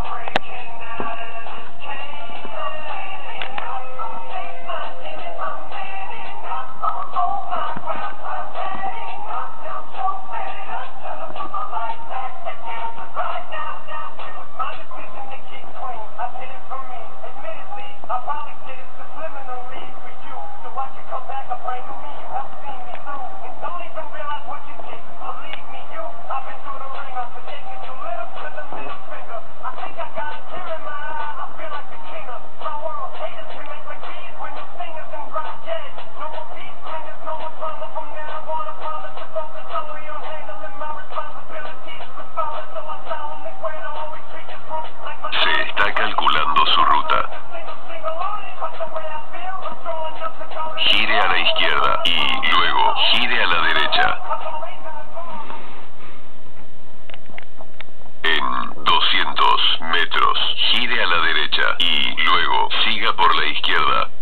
Gire a la izquierda y luego gire a la derecha. En 200 metros, gire a la derecha y luego siga por la izquierda.